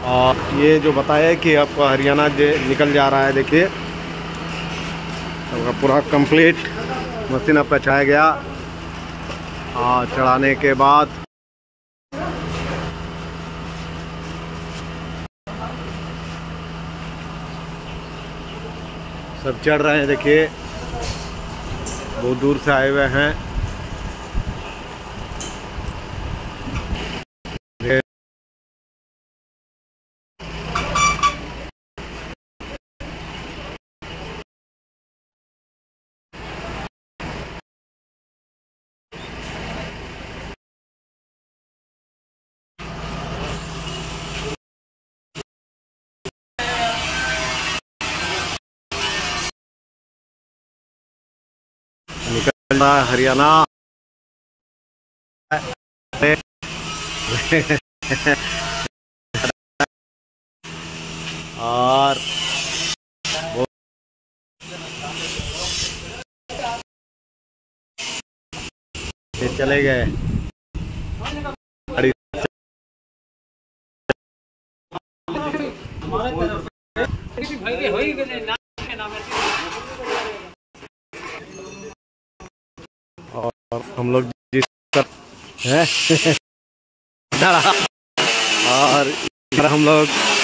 और ये जो बताया कि आपका हरियाणा निकल जा रहा है, देखिए आपका पूरा कंप्लीट मशीन आपका चढ़ाया गया। और चढ़ाने के बाद सब चढ़ रहे हैं, देखिए बहुत दूर से आए हुए हैं। निकल रहा है हरियाणा। और ये चले गए। और हम लोग जिस हैं और इधर हम लोग